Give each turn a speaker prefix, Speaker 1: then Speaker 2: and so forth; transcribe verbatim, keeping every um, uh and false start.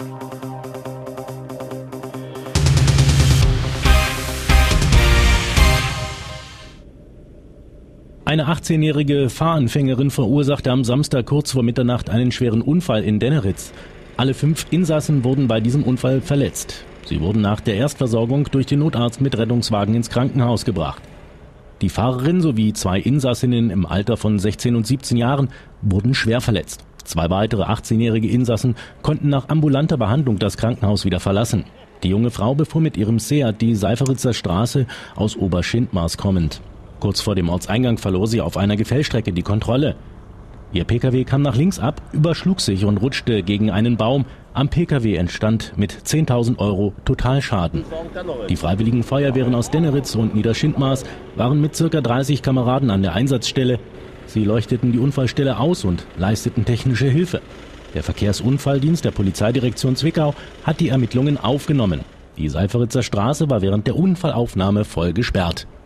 Speaker 1: Eine achtzehnjährige Fahranfängerin verursachte am Samstag kurz vor Mitternacht einen schweren Unfall in Denneritz. Alle fünf Insassen wurden bei diesem Unfall verletzt. Sie wurden nach der Erstversorgung durch den Notarzt mit Rettungswagen ins Krankenhaus gebracht. Die Fahrerin sowie zwei Insassinnen im Alter von sechzehn und siebzehn Jahren wurden schwer verletzt. Zwei weitere achtzehnjährige Insassen konnten nach ambulanter Behandlung das Krankenhaus wieder verlassen. Die junge Frau befuhr mit ihrem Seat die Seiferitzer Straße aus Oberschindmaß kommend. Kurz vor dem Ortseingang verlor sie auf einer Gefällstrecke die Kontrolle. Ihr Pkw kam nach links ab, überschlug sich und rutschte gegen einen Baum. Am Pkw entstand mit zehntausend Euro Totalschaden. Die freiwilligen Feuerwehren aus Denneritz und Niederschindmaß waren mit circa dreißig Kameraden an der Einsatzstelle. Sie leuchteten die Unfallstelle aus und leisteten technische Hilfe. Der Verkehrsunfalldienst der Polizeidirektion Zwickau hat die Ermittlungen aufgenommen. Die Seiferitzer Straße war während der Unfallaufnahme voll gesperrt.